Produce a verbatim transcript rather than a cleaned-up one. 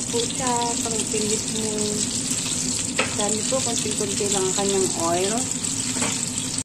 po siya. Pang pilit mo. Dami po, konting-konti lang ang kanyang oil.